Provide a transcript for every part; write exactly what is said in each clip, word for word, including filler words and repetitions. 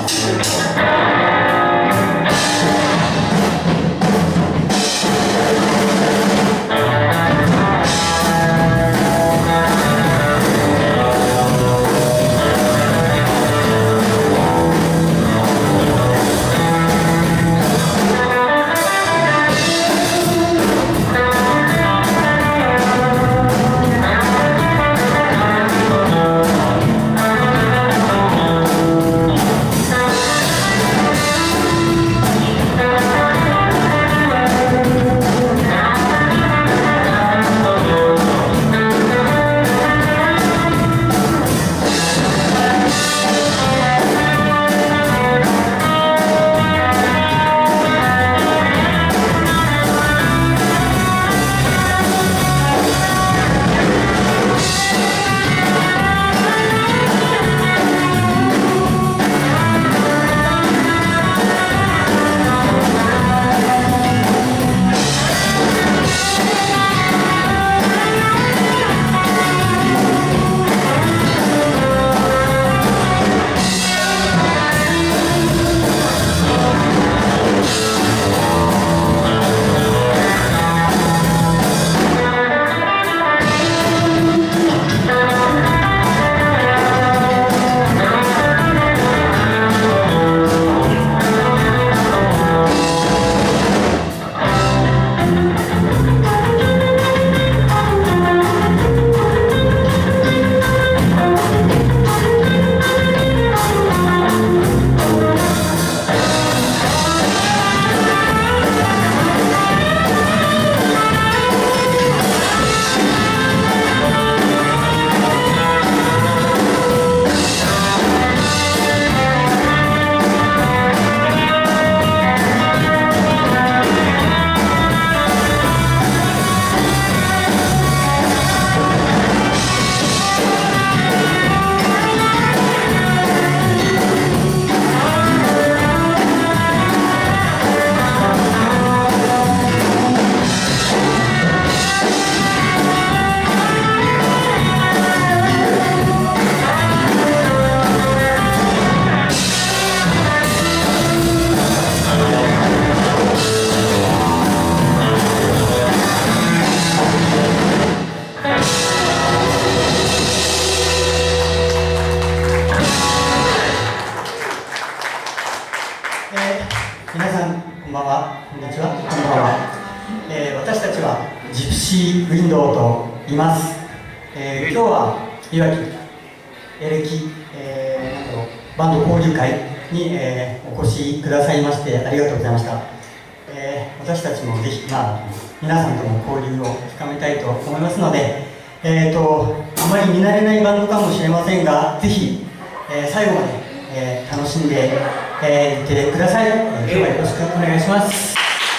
シーウィンドウと言います。えー、今日はいわきエレキ、えー、なんだろうバンド交流会に、えー、お越しくださいましてありがとうございました。えー、私たちもぜひ、まあ、皆さんとの交流を深めたいと思いますので、えーと、あまり見慣れないバンドかもしれませんが、ぜひ、えー、最後まで、えー、楽しんでい、えー、ってください。えー、今日はよろしくお願いします。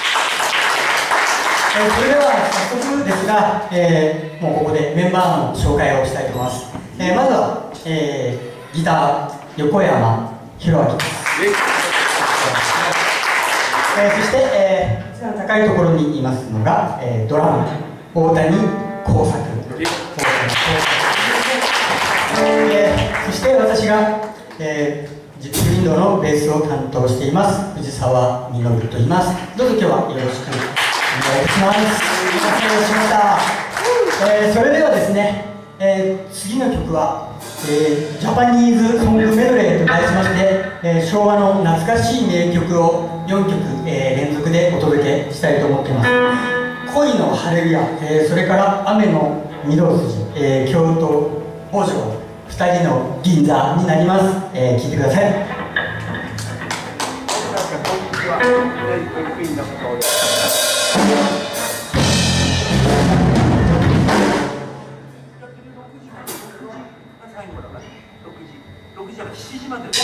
えー、それでは早速ですが、えー、もうここでメンバーの紹介をしたいと思います。えー、まずは、えー、ギター横山弘明です。えー、そして、えー、一番高いところにいますのが、えー、ドラム大谷耕作、えー、そして私が、えー、ジップウィンドウのベースを担当しています藤沢実と言います。どうぞ今日はよろしくお願いします。お待たせしました。えー、それではですね、えー、次の曲は、えー、ジャパニーズソングメドレーと題しまして、えー、昭和の懐かしい名曲をよんきょく、えー、連続でお届けしたいと思っています。恋のハレルヤ、えー、それから雨の御堂筋、えー、京都北条ふたりの銀座になります。えー、聴いてください。ろくじからしちじまで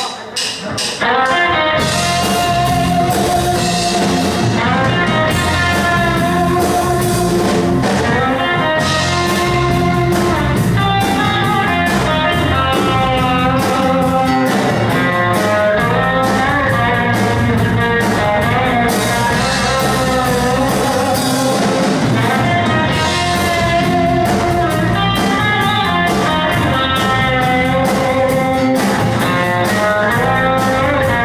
「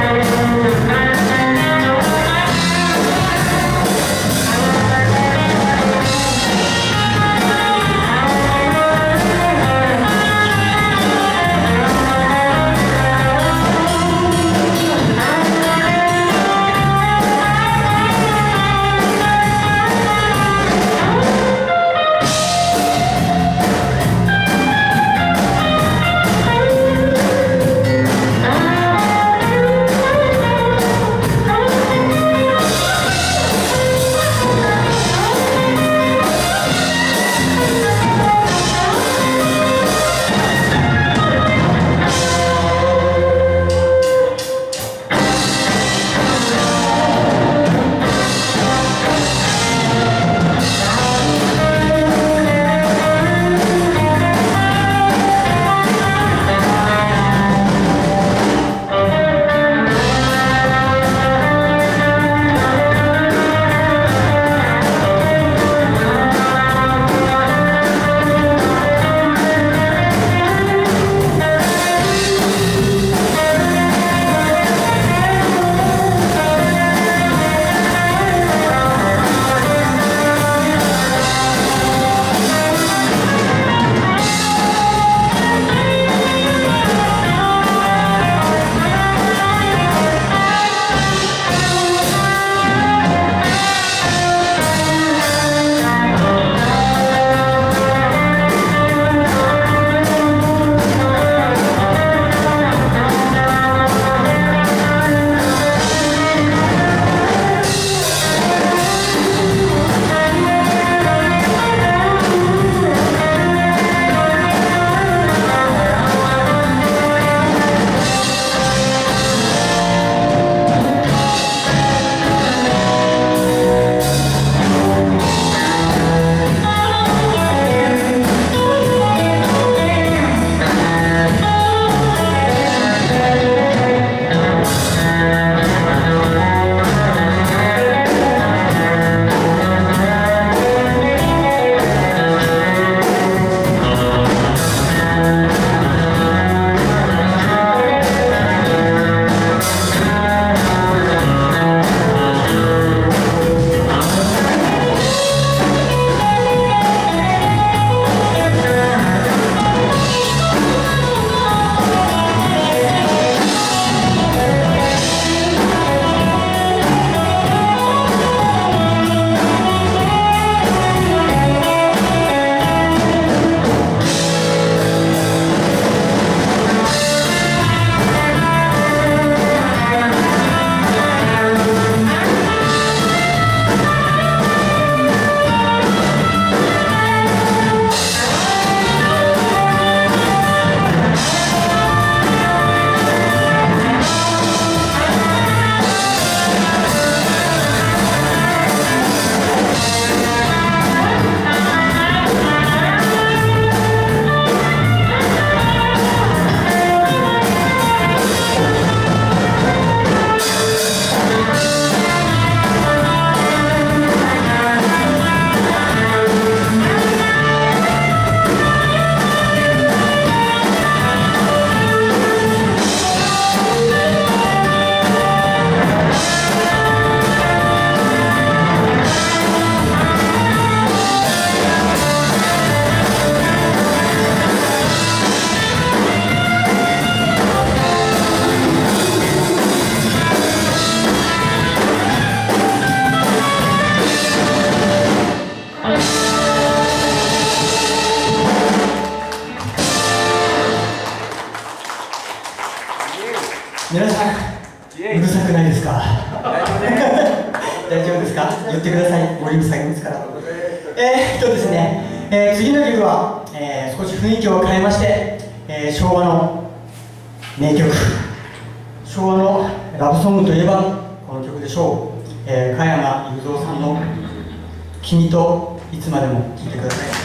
皆さん、うるさくないですか？大丈夫ですか？言ってください。ボリューム下げますから。えー、っとですね、えー、次の曲は、えー、少し雰囲気を変えまして、えー、昭和の名曲、昭和のラブソングといえばこの曲でしょう。えー、加山雄三さんの「君といつまでも」聴いてください。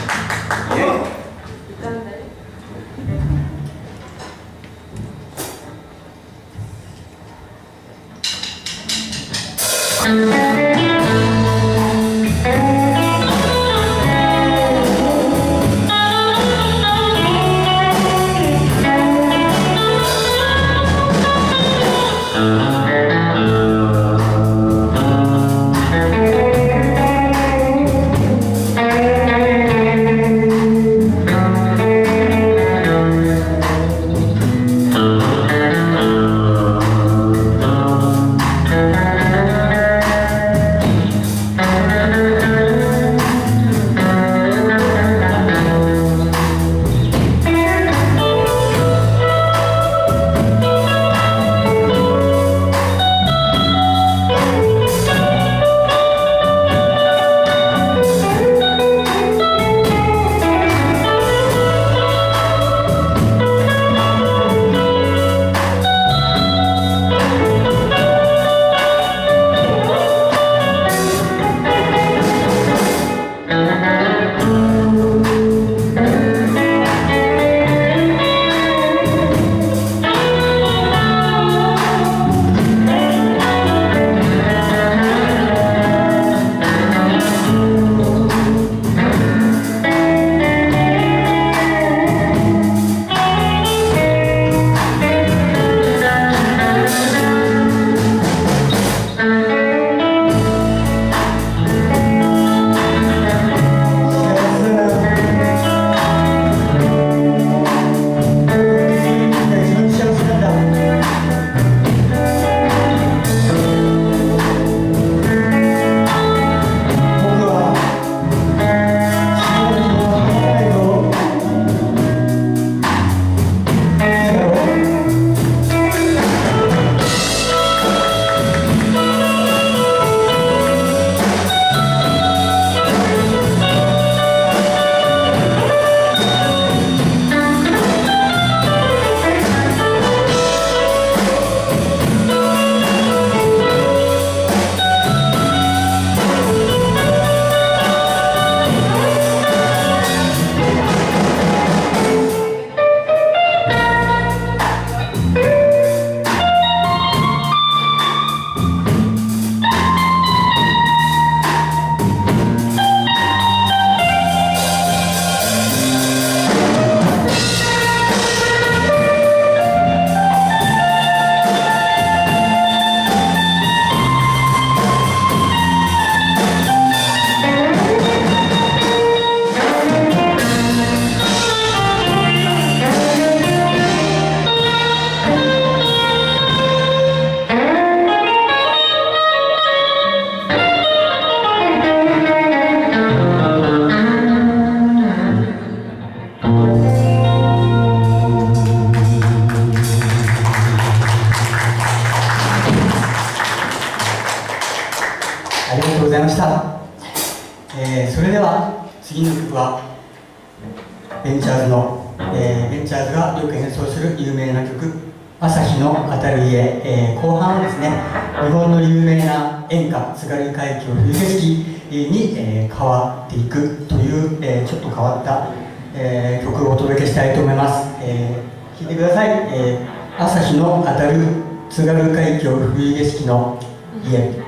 ありがとうございました。えー、それでは次の曲はベンチャーズの、えー、ベンチャーズがよく演奏する有名な曲「朝日の当たる家」えー、後半はですね、日本の有名な演歌津軽海峡冬景色に、えー、変わっていくという、えー、ちょっと変わった、えー、曲をお届けしたいと思います。えー、聴いてください。えー、朝日の当たる津軽海峡冬景色の家。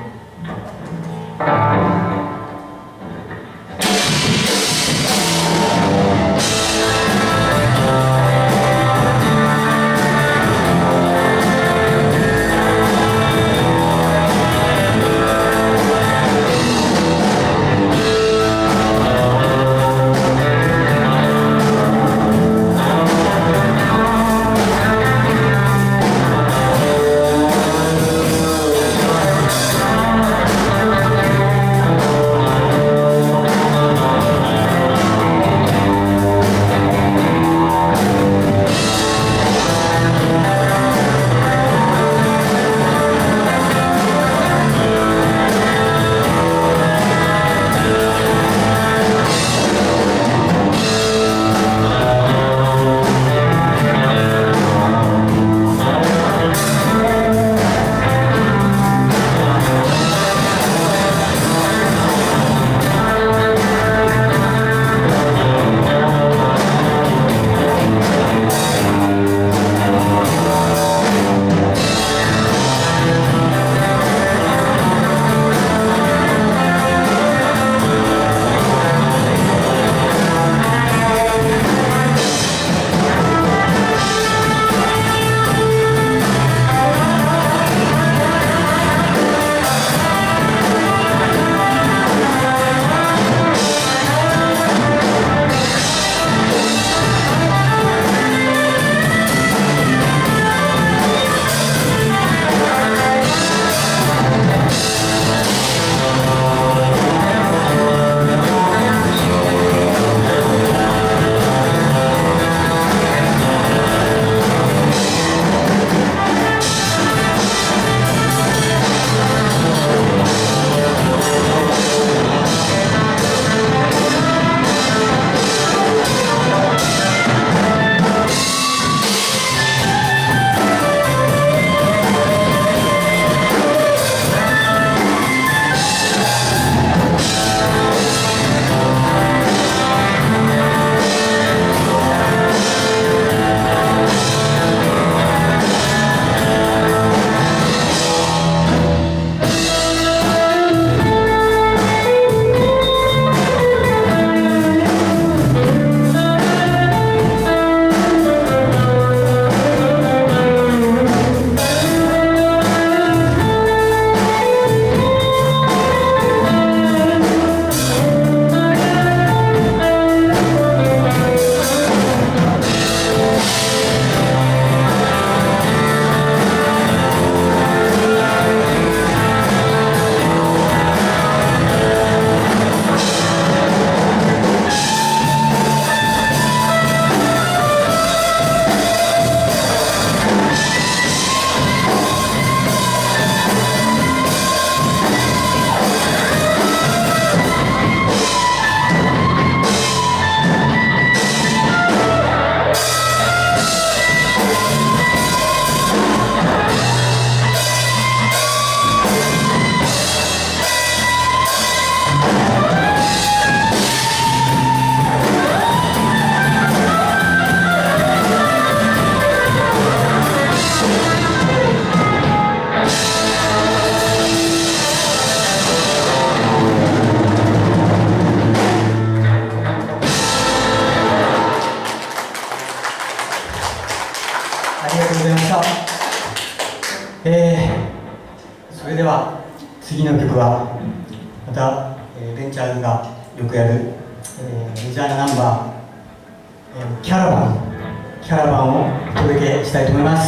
えー、それでは次の曲はまた、えー、ベンチャーズがよくやる、えー、メジャーなナンバー、えー、キャラバンキャラバンをお届けしたいと思います。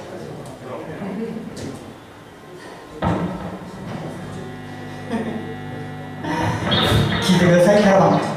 聴いてください、キャラバン。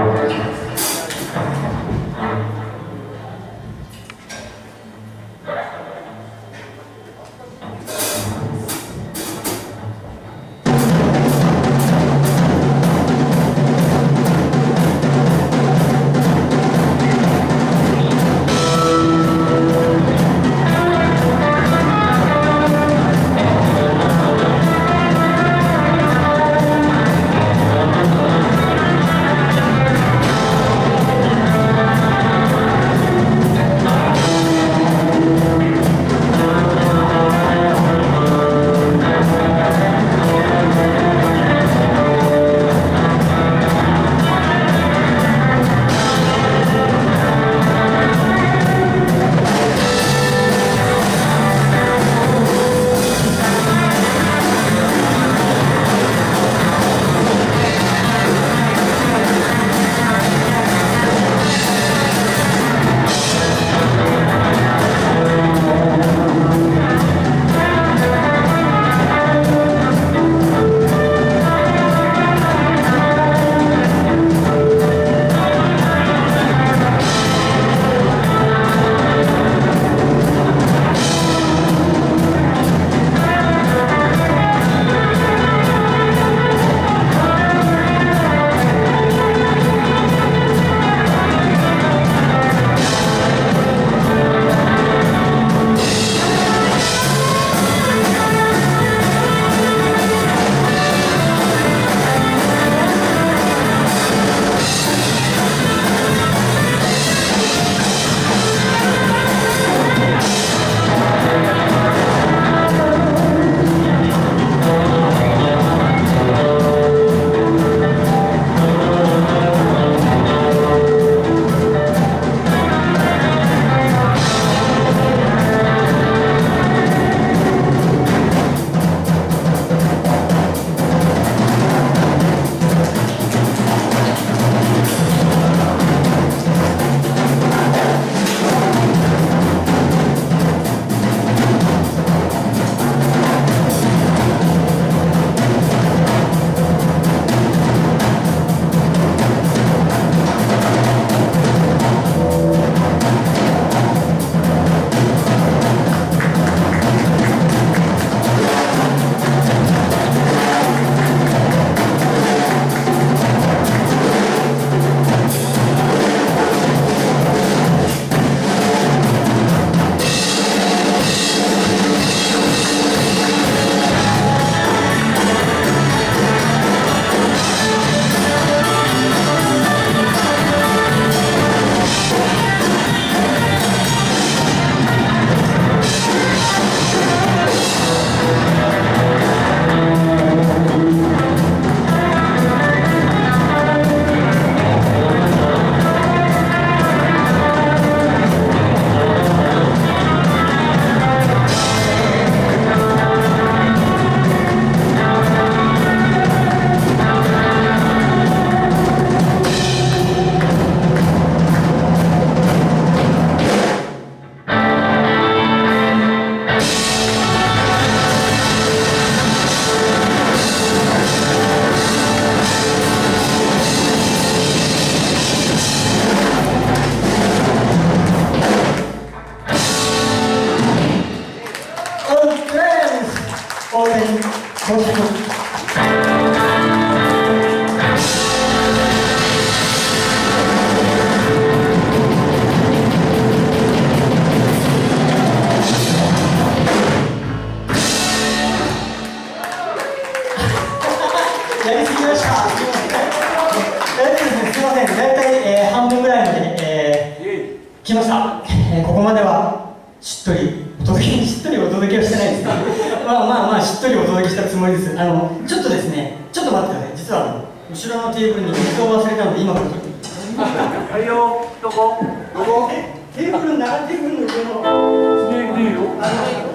やりすぎました。すみません。大丈夫ですね。すみません。大体、えー、半分ぐらいまで、えー、来ました。えー、ここまではしっとりお届けしっとりお届けはしてないですね。まあまあまあしっとりお届けしたつもりです。あのちょっとですね。ちょっと待ってください。実はあの後ろのテーブルに水を忘れたので今から取ります。 はいよ。どこ？どこ？ テーブル長テーブルの上の。 ねえねえよ。 あの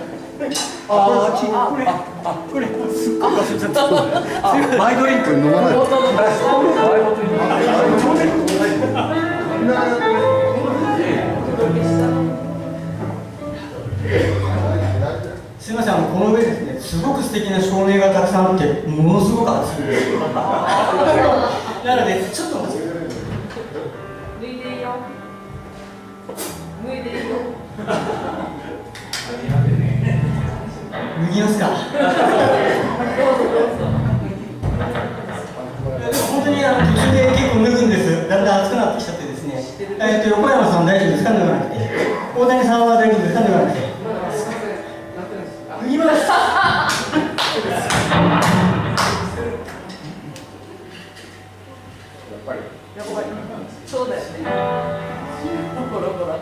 ああ、これ、あ、これ、すっごい忘れちゃった。あ、マイドリンク飲まない。すみません、あのこの上ですね、すごく素敵な照明がたくさんあって、ものすごく暑いです。なので、ちょっと待ってください。脱いでいいよ。脱いでいいよ。脱ぎますか。本当にあの途中で結構脱ぐんです。だんだん暑くなってきちゃってですね。えっと横山さん大丈夫ですか、脱がなくて。大谷さんは大丈夫ですか、脱がなくて。脱ぎます。そうだよね。ほらほら。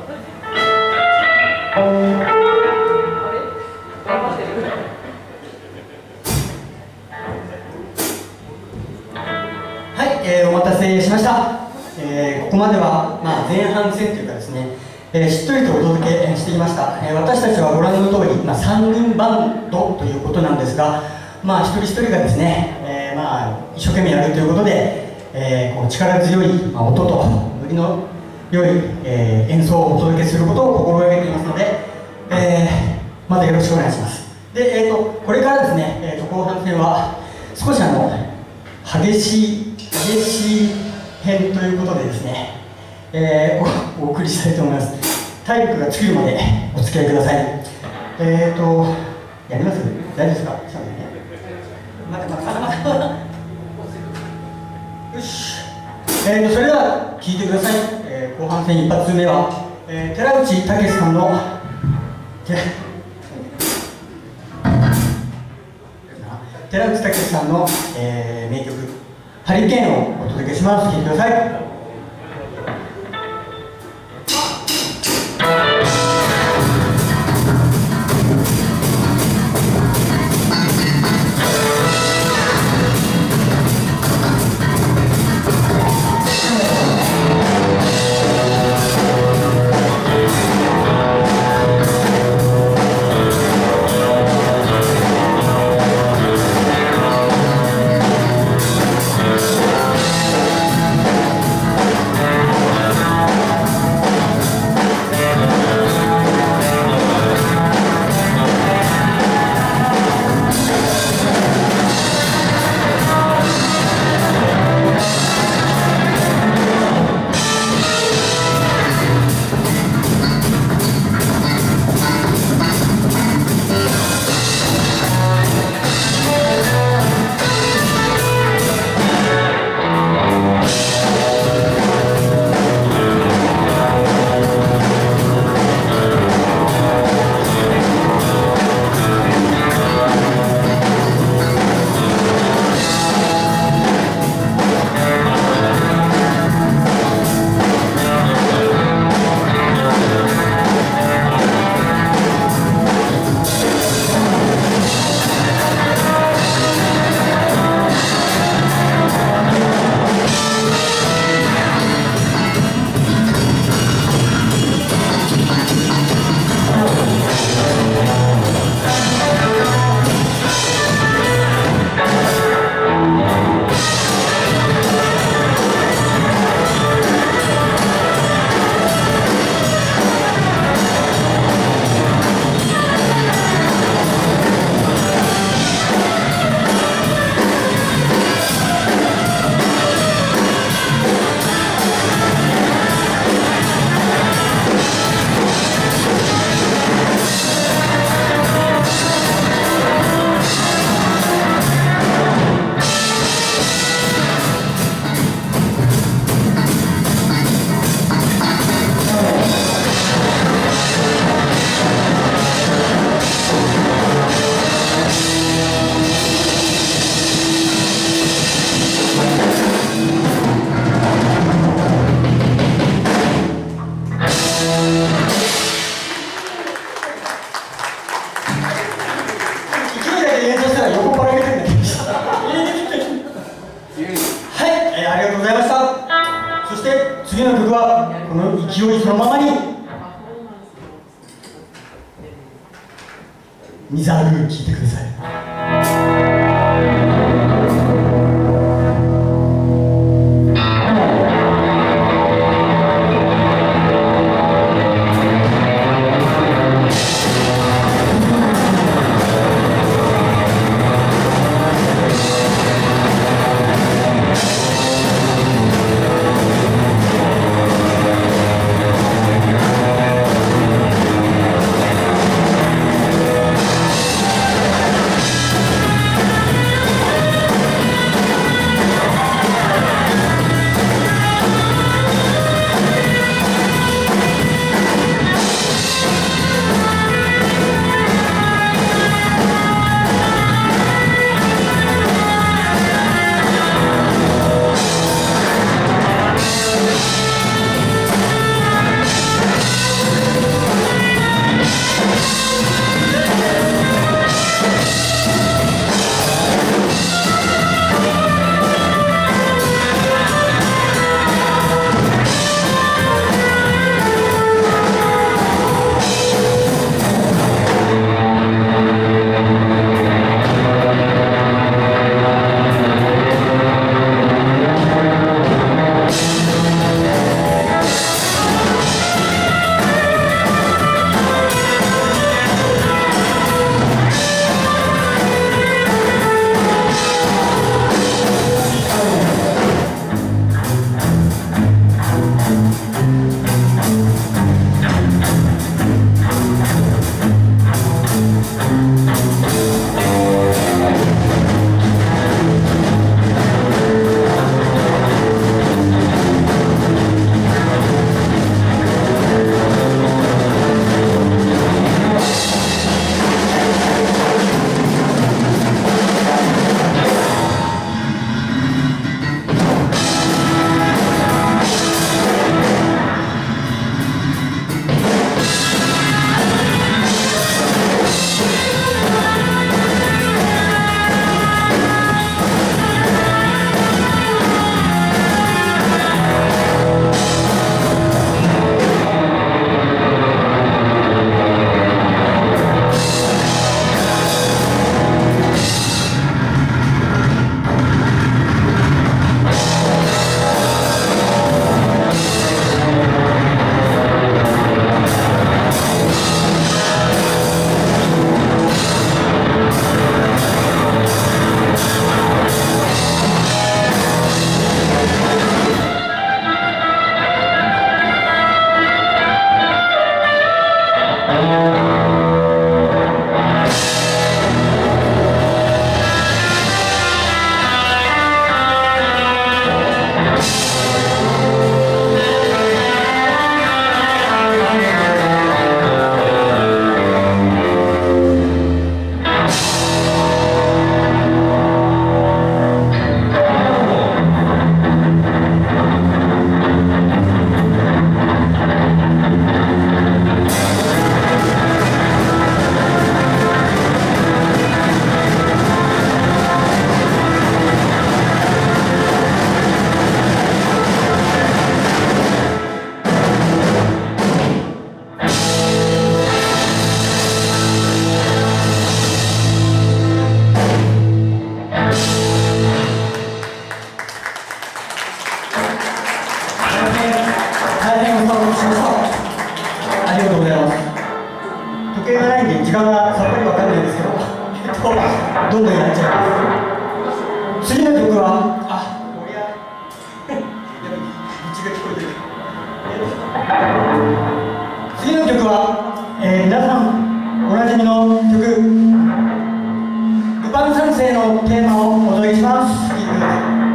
はい、えー、お待たせしました。えー、ここまでは、まあ、前半戦というかですね、えー、しっとりとお届けしてきました。えー、私たちはご覧の通り、まあ、さんにんバンドということなんですが、まあ、一人一人がですね、えーまあ、一生懸命やるということで、えー、こう力強い、まあ、音とノリの良い、えー、演奏をお届けすることを心がけていますので、えー、またよろしくお願いします。で、えー、とこれからですね、えー、と後半戦は少しあの激しい激しい編ということでですね、えー、お, お送りしたいと思います。体力が尽きるまでお付き合いください。えーとやります？大丈夫ですか？待って待って待って待ってよし、えーとそれでは聴いてください。えー、後半戦一発目は、えー、寺内武さんの寺内武さんの、えー、名曲「ハリケーン」をお届けします。聴いてください。次の曲はこの勢いそのままに見ざる聞いてください。どんどんやっちゃいます。次の曲は、あ、こりゃ、道が聞こえてる。次の曲は、えー、皆さんおなじみの曲、ルパン三世のテーマをお届けします。聴いてください。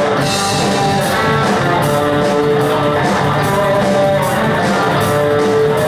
「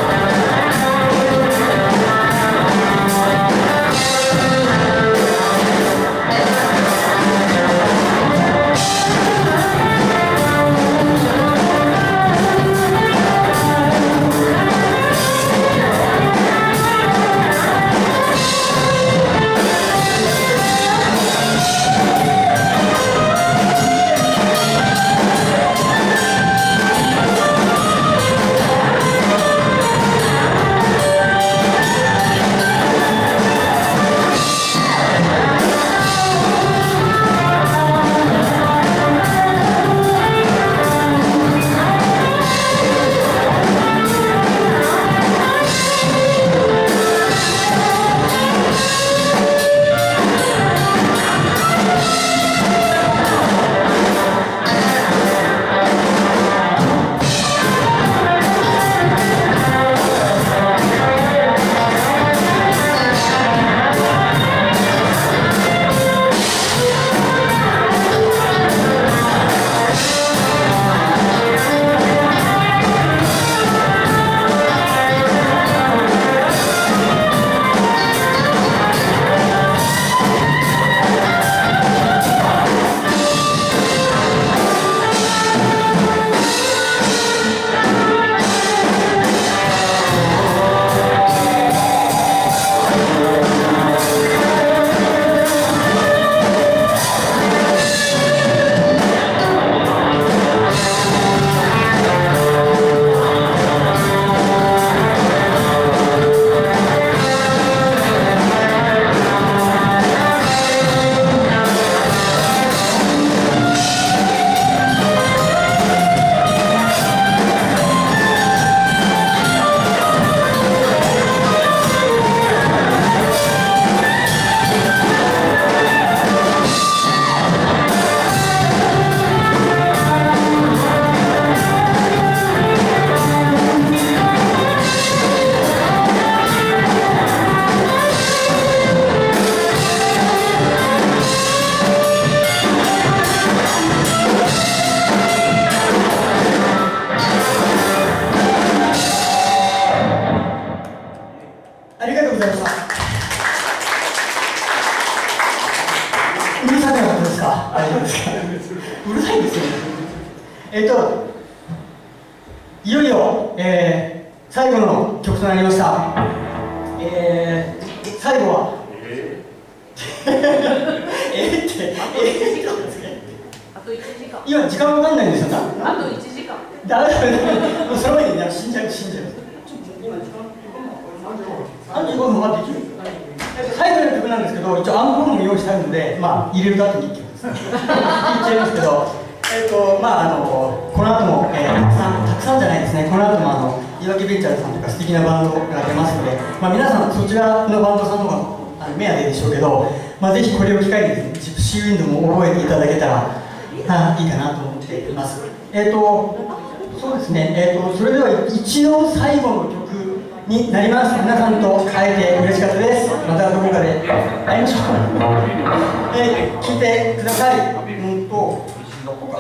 えっといよいよ、えー、最後の曲となりました。えー、最後はえー、えーってえーあといちじかん。 今時間わかんないんですよ。 あといちじかん。 ダメだね。もうその前に死んじゃう死んじゃう。今時間さんじゅうごふんまでできる。最後の曲なんですけど、一応アンコールも用意してあるので、まあ入れると後にいっきょくです。言っちゃいますけど、えっとまああのこの後も、えー、たくさんたくさんじゃないですね。この後もあのいわきベンチャーズさんとか素敵なバンドが出ますので、まあ皆さんそちらのバンドさんの方があの目当てでしょうけど、まあぜひこれを機会にですね、ジプシーウィンドも覚えていただけたらあいいかなと思っています。えっとそうですね。えっとそれでは一応最後の曲になります。皆さんと会えて嬉しかったです。またどこかで会いましょう。えー、聞いてください。うんと、どこか。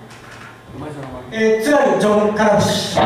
えー、津軽ジョン・カラブシ。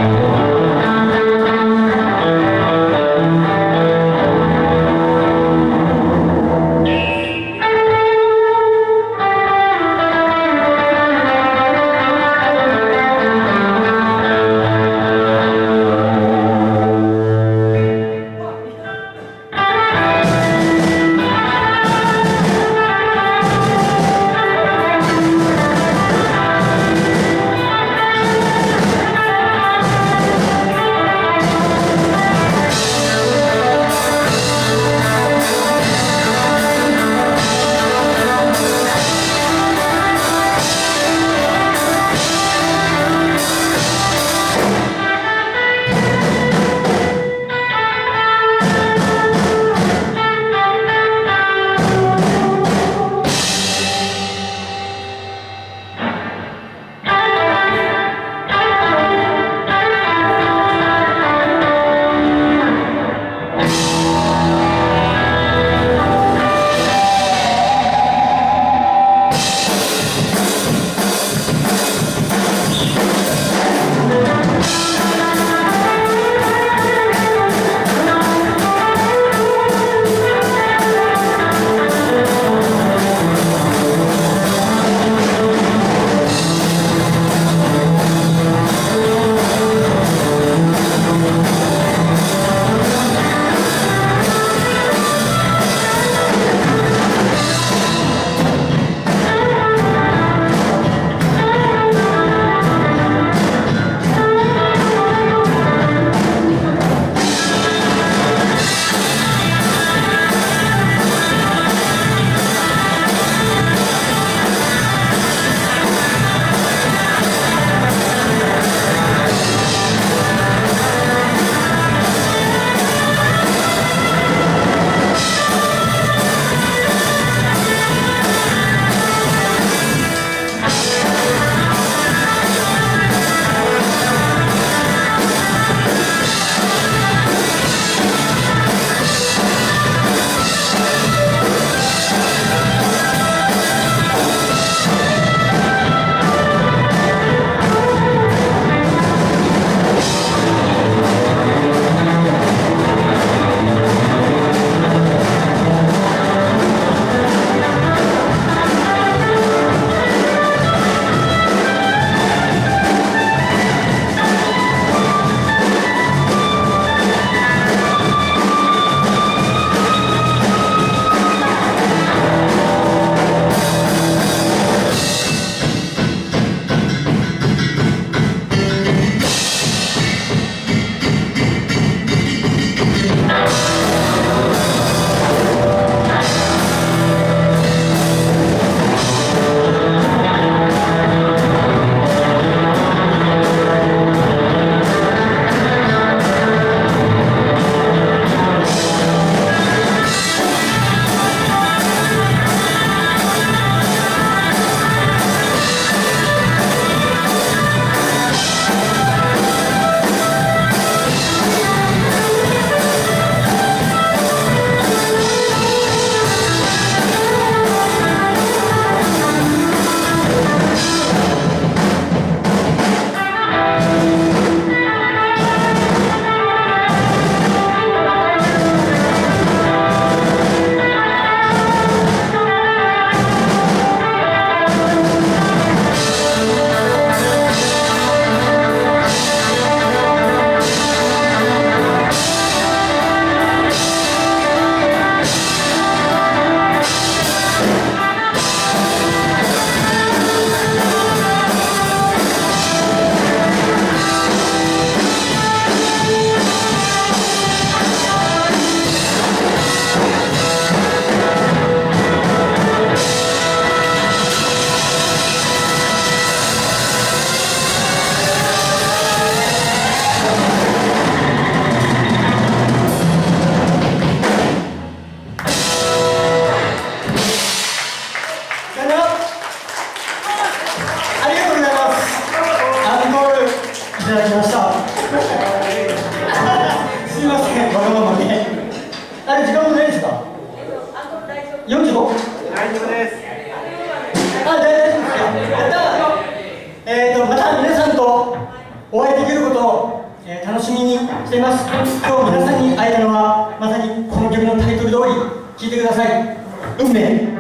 お会いできることを、えー、楽しみにしています。今日皆さんに会えたのはまさにこの曲のタイトル通り、聴いてください。運命。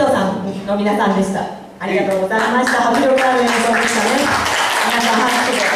の皆さんでした。ありがとうございました。迫力ある演奏でしたね。皆さん拍手で